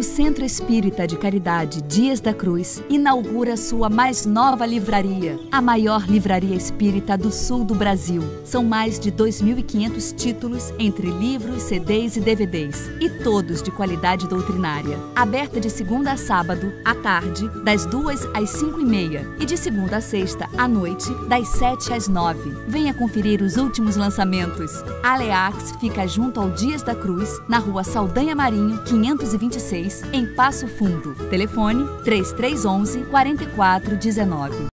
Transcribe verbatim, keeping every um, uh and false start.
Centro Espírita de Caridade Dias da Cruz inaugura sua mais nova livraria, a maior livraria espírita do sul do Brasil. São mais de dois mil e quinhentos títulos entre livros, C Ds e D V Ds, e todos de qualidade doutrinária. Aberta de segunda a sábado, à tarde, das duas às cinco e meia, e de segunda a sexta, à noite, das sete às nove. Venha conferir os últimos lançamentos. A Aleax fica junto ao Dias da Cruz, na rua Saldanha Marinho, quinhentos e vinte e seis, em Passo Fundo. Telefone três três um um, quatro quatro um nove.